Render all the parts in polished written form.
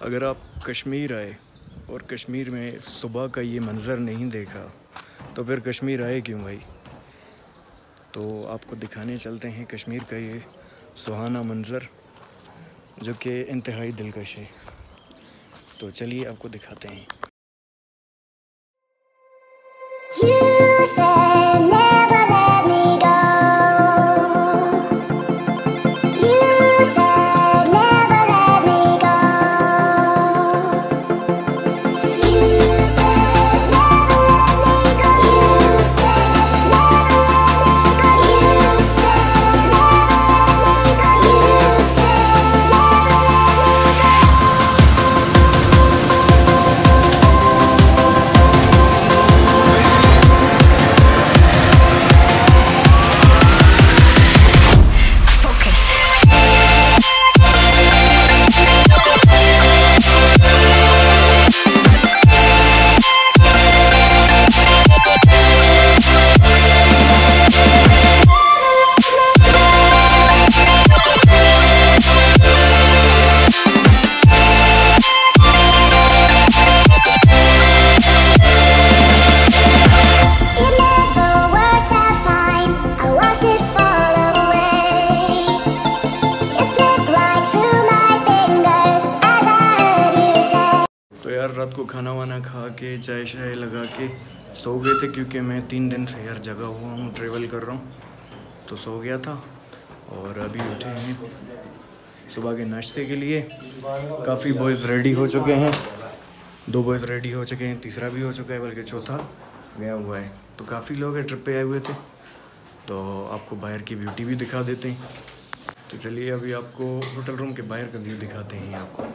अगर आप कश्मीर आए और कश्मीर में सुबह का ये मंज़र नहीं देखा तो फिर कश्मीर आए क्यों भाई। तो आपको दिखाने चलते हैं कश्मीर का ये सुहाना मंज़र जो कि इंतहाई दिलकश है। तो चलिए आपको दिखाते हैं। रात को खाना वाना खा के चाय शाय लगा के सो गए थे, क्योंकि मैं 3 दिन से यार जगा हुआ हूँ, ट्रैवल कर रहा हूँ तो सो गया था। और अभी उठे हैं सुबह के नाश्ते के लिए। काफ़ी बॉयज़ रेडी हो चुके हैं, 2 बॉयज़ रेडी हो चुके हैं, तीसरा भी हो चुका है, बल्कि चौथा गया हुआ है। तो काफ़ी लोग हैं, ट्रिप पे आए हुए थे, तो आपको बाहर की ब्यूटी भी दिखा देते हैं। तो चलिए अभी आपको होटल रूम के बाहर का व्यू दिखाते हैं आपको।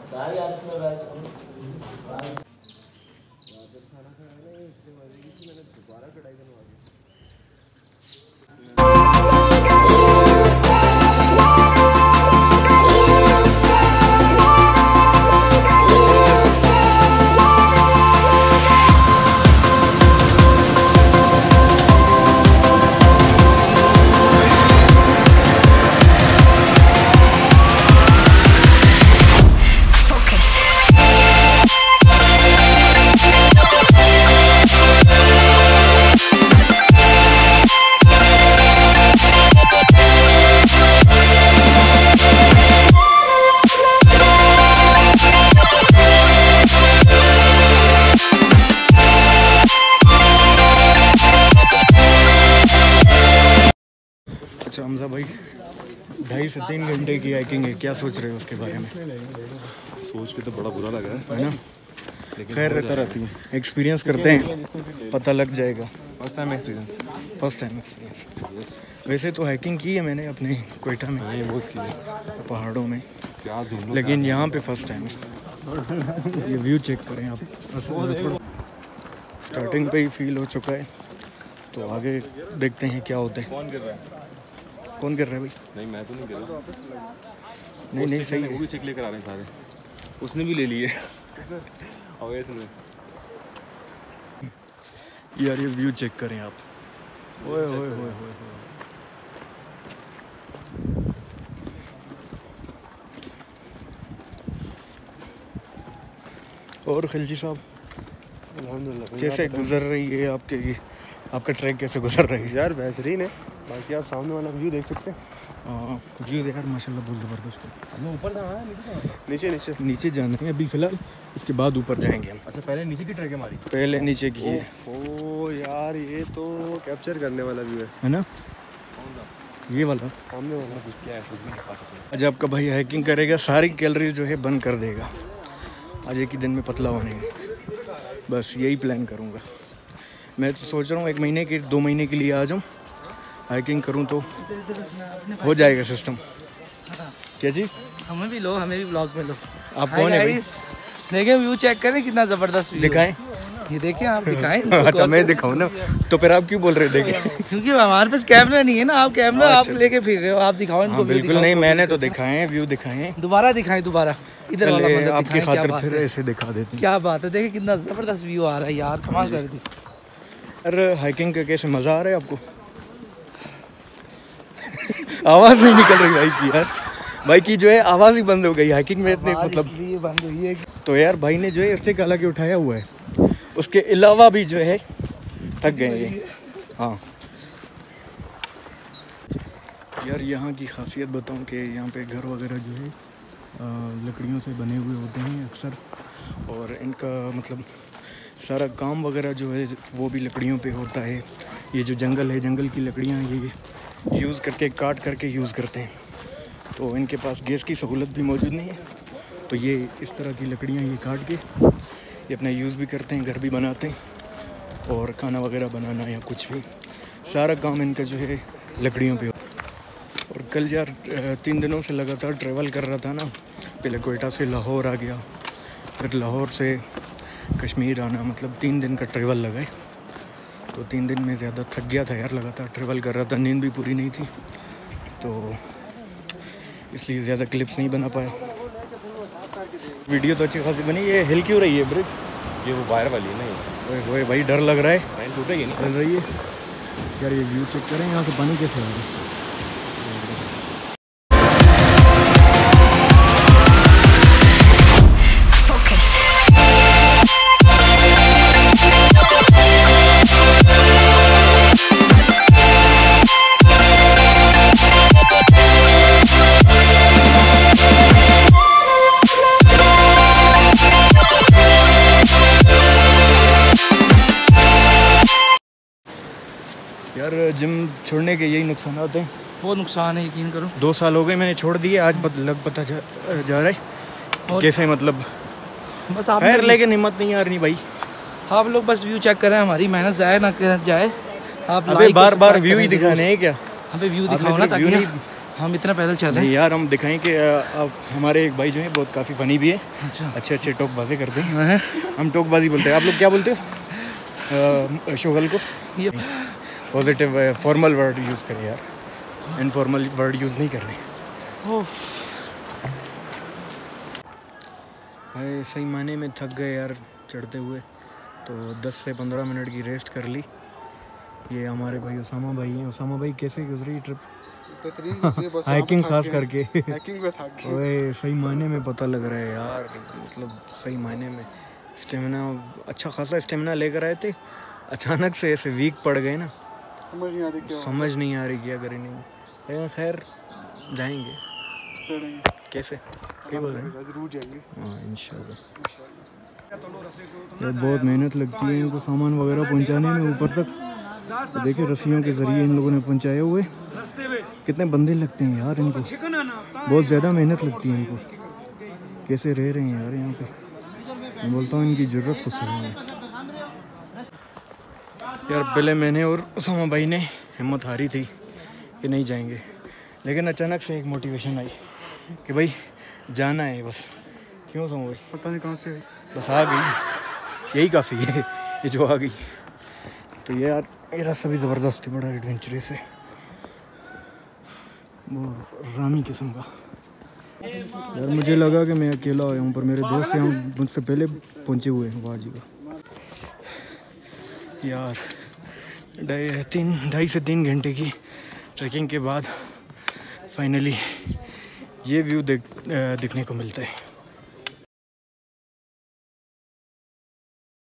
अच्छा हमजा भाई, 2.5 से 3 घंटे की हाइकिंग है, क्या सोच रहे हो उसके बारे में? सोच के तो बड़ा बुरा लगा है ना, खैर रहता रहती है, एक्सपीरियंस करते हैं पता लग जाएगा। First time experience. वैसे तो हाइकिंग की है मैंने अपने कोयटा में, बहुत की है पहाड़ों में, क्या लेकिन यहाँ पे फर्स्ट टाइम है। ये व्यू चेक करें आप, स्टार्टिंग पे ही फील हो चुका है, तो आगे देखते हैं क्या होता है। कौन कर रहा है भाई? नहीं मैं तो नहीं कर रहा। नहीं सही है, वो भी चेक लेकर आ रहे हैं सारे, उसने भी ले लिए और इसने यार ये व्यू चेक करें आप, ओए ओए ओए ओए। और खिलजी साहब अल्हम्दुलिल्लाह कैसे गुजर रही है आपका ट्रैक कैसे गुजर रही है? यार बेहतरीन है, बाकी आप सामने वाला व्यू देख सकते हैं। व्यू यार माशाल्लाह बहुत ज़बरदस्त है। हमें ऊपर जाना है, नीचे जाना है अभी फ़िलहाल, उसके बाद ऊपर जाएंगे हम। अच्छा पहले नीचे की ट्रैक हमारी, पहले नीचे की है। ओ यार ये तो कैप्चर करने वाला व्यू है ना, ये वाला सामने वाला कुछ क्या है, कुछ भी नहीं खा सकते। आज आपका भाई हाइकिंग करेगा, सारी कैलोरी जो है बंद कर देगा आज एक ही दिन में, पतला होने का, बस यही प्लान करूँगा। मैं तो सोच रहा हूँ 1 महीने के 2 महीने के लिए आ जाऊँ, हाइकिंग करूँ तो हो जाएगा सिस्टम। क्या चीज़? हमें भी लो, हमें भी ब्लॉग में लो। आप कौन है भाई? देखें व्यू चेक करें कितना ज़बरदस्त व्यू दिखाएं। ये देखें आप, दिखाएं। अच्छा मैं दिखाऊं ना, तो फिर आप क्यों बोल रहे देखें? क्योंकि हमारे पास कैमरा नहीं है ना, आप कैमरा आप लेके फिर रहे हो, आप दिखाओ इनको। बिल्कुल नहीं, मैंने तो दिखाए व्यू दिखाए, दोबारा दिखाएं, दोबारा इधर वाला मजा आपकी खातिर फिर ऐसे दिखा देते हैं। क्या बात है, देखें कितना ज़बरदस्त व्यू आ रहा है यार, कमाल कर दी। अरे हाइकिंग का कैसे मज़ा आ रहा है आपको? आवाज़ नहीं निकल रही भाई की यार, भाई की जो है आवाज़ ही बंद हो गई हाइकिंग में, इतने मतलब ये बंद हुई है। तो यार भाई ने जो है स्टिक हालांकि उठाया हुआ है, उसके अलावा भी जो है थक गए ये। हाँ यार, यहाँ की खासियत बताऊँ कि यहाँ पे घर वगैरह जो है लकड़ियों से बने हुए होते हैं अक्सर, और इनका मतलब सारा काम वगैरह जो है वो भी लकड़ियों पे होता है। ये जो जंगल है, जंगल की लकड़ियाँ ये यूज़ करके, काट करके यूज़ करते हैं। तो इनके पास गैस की सहूलत भी मौजूद नहीं है, तो ये इस तरह की लकड़ियाँ ये काट के ये अपना यूज़ भी करते हैं, घर भी बनाते हैं, और खाना वगैरह बनाना या कुछ भी सारा काम इनका जो है लकड़ियों पे। और कल यार 3 दिनों से लगातार ट्रैवल कर रहा था ना, पहले कोयटा से लाहौर आ गया, फिर लाहौर से कश्मीर आना, मतलब 3 दिन का ट्रैवल लगा है। तो 3 दिन में ज़्यादा थक गया था यार, लगातार ट्रैवल कर रहा था, नींद भी पूरी नहीं थी, तो इसलिए ज़्यादा क्लिप्स नहीं बना पाया। वीडियो तो अच्छी खासी बनी। ये हिल क्यों रही है ब्रिज? ये वो वायर वाली है ना, वो भाई डर लग रहा है, लाइन टूटेगी नहीं। चल रही है यार। ये व्यू चेक करें, यहाँ से पानी कैसे आ रहा है। यार जिम छोड़ने के यही नुकसान होते हैं। वो नुकसान है, यकीन करो। 2 साल हो गए मैंने छोड़ दिए, आज लग पता जा रहा है कैसे, मतलब बस आप खैर, लेकिन हिम्मत नहीं आ रही भाई। आप लोग बस व्यू चेक करें, हमारी मेहनत ज़ाया ना जाए। आप अबे बार व्यू ही दिखाने हैं क्या? हमें व्यू दिखाओ ना, ताकि हम इतना पैदल चल रहे हैं यार। हम दिखाएं कि अब हमारे एक भाई जो है बहुत काफ़ी फ़नी भी है। अच्छा, अच्छे टोकबाजी करते हैं। हम टोकबाजी बोलते हैं, आप लोग क्या बोलते हो? शोगल को ये पॉजिटिव फॉर्मल वर्ड यूज़ करें यार, इनफॉर्मल वर्ड यूज़ नहीं करने। भाई सही मायने में थक गए यार चढ़ते हुए, तो 10 से 15 मिनट की रेस्ट कर ली। ये हमारे भाई उसामा भाई हैं। उसामा भाई कैसे गुजरी ट्रिप? हाइकिंग खास करके ओए सही मायने में पता लग रहा है यार, मतलब सही मायने में स्टेमिना, अच्छा खासा स्टेमिना लेकर आए थे, अचानक से ऐसे वीक पड़ गए ना, समझ नहीं आ रही क्या करें। नहीं लेकिन खैर जाएंगे, कैसे क्या बोल रहे हैं, हाँ इंशाल्लाह। बहुत मेहनत लगती है इनको सामान वगैरह पहुंचाने में ऊपर तक। तो देखिए रस्सियों के ज़रिए इन लोगों ने पहुंचाए हुए। कितने बंदे लगते हैं यार इनको, बहुत ज़्यादा मेहनत लगती है इनको। कैसे रह रहे हैं यार यहाँ पे, मैं बोलता हूँ इनकी ज़रूरत खुद से है यार। पहले मैंने और उसामा भाई ने हिम्मत हारी थी कि नहीं जाएंगे, लेकिन अचानक से एक मोटिवेशन आई कि भाई जाना है बस। क्यों उसामा भाई? पता नहीं कहाँ से बस आ गई, यही काफ़ी है ये जो आ गई। तो ये यार ये रास्ता भी ज़बरदस्त है, बड़ा एडवेंचरस है, वो रामी किस्म का। यार मुझे लगा कि मैं अकेला आया हूँ, पर मेरे दोस्त यहाँ मुझसे पहले पहुँचे हुए हैं। वाह जी वाह यार, 2.5 से 3 घंटे की ट्रैकिंग के बाद फाइनली ये व्यू दिखने को मिलता है।